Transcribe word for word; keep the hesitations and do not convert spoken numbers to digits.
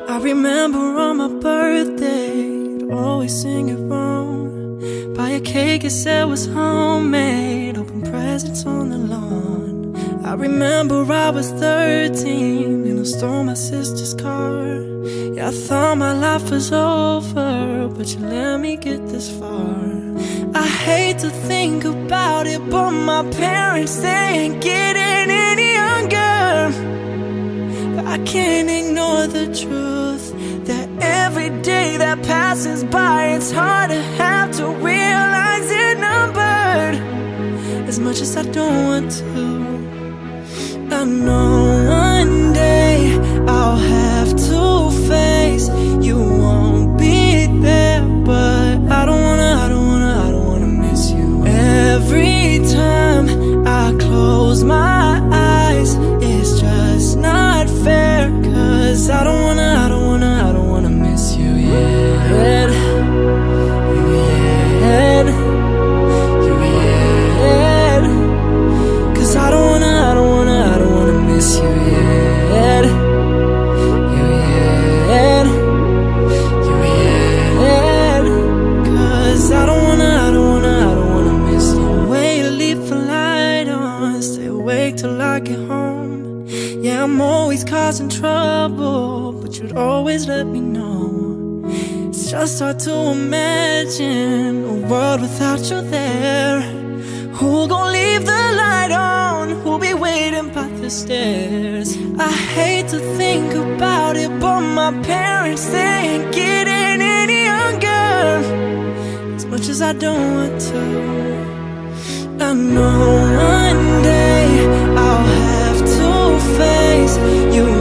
I remember on my birthday, I'd always sing it wrong. Buy a cake, it said was homemade, open presents on the lawn. I remember I was thirteen and I stole my sister's car. Yeah, I thought my life was over, but you let me get this far. I hate to think about it, but my parents, they ain't getting any younger. But I can't ignore the truth that every day that passes by, it's hard to have to realize it numbered. As much as I don't want to, I know one day I'll have to face you won't be there, but I don't wanna, I don't wanna, I don't wanna miss you. Every time I close my eyes, it's just not fair, cause I don't wanna, I don't wanna, I don't wanna miss you yet. You yet. You yet. Cause I don't wanna, I don't wanna, I don't wanna miss you yet. You yet. You yet. Cause I don't wanna, I don't wanna, I don't wanna miss you. Way to leave the light on, stay awake till I get home. Yeah, I'm always causing trouble, but you'd always let me know. It's just hard to imagine a world without you there. Who gon' leave the light on? Who'll be waiting by the stairs? I hate to think about it, but my parents, they ain't getting any younger. As much as I don't want to, I know one day I'll have to face you